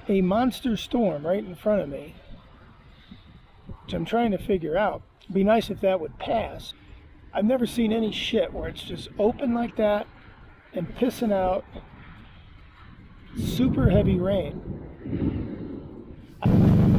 a monster storm right in front of me, which I'm trying to figure out. It'd be nice if that would pass. I've never seen any shit where it's just open like that and pissing out super heavy rain.